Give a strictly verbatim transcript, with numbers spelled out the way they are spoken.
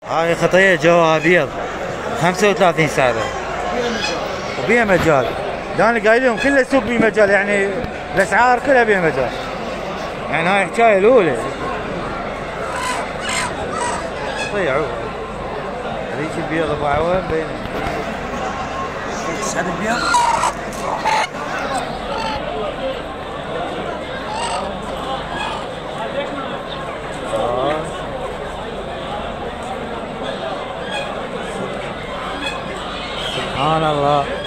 هاي خطية جواها ابيض خمسة وثلاثين سعره وبيها مجال. انا قايل لهم كل السوق بيه مجال، يعني الاسعار كلها بيها مجال، يعني هاي الحكايه الاولى. خطية عوض هذيك البيض ابو عوام بين هذا البيض سبحان الله.